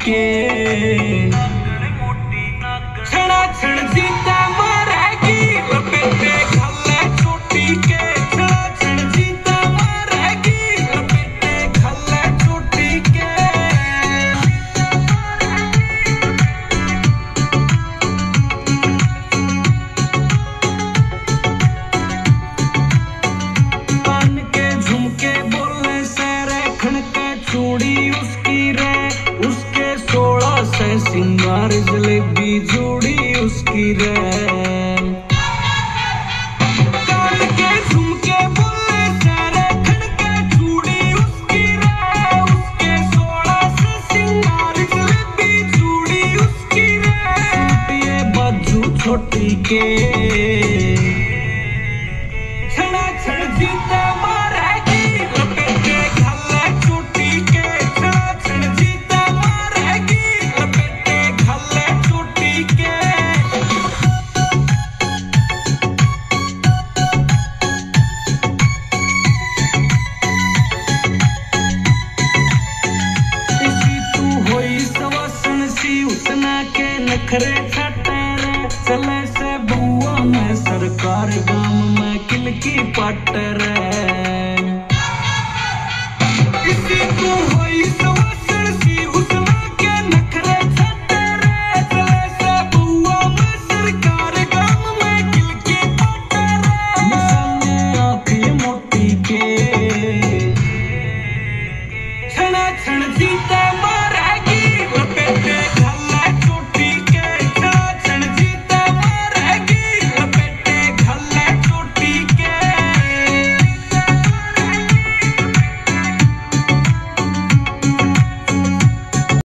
के छड़ा छड़ जीता मारेगी लपेटे खल्ले चोटी के छड़ा छड़ जीता मारेगी लपेटे खल्ले चोटी के कान के झुमके बोले से रेखण के चूड़ी उसकी रे उसके 16 से सिंगार जलेबी जोड़ी उसकी रे कान के झुमके बोले से रेखण के चूड़ी उसकी रे उसके 16 से सिंगार जलेबी जोड़ी उसकी रे ये बाजू छोटी के छड़ा छड़ जीता मारेगी लपेटे खल्ले चोटी के छड़ा छड़ जीता मारेगी लपेटे खल्ले चोटी के इसी तू होई सवासन सी उतना के नखरे छाटे रे चले से बुआ में सरकार गाम में किलकी पट रे इसी तू होई सवासन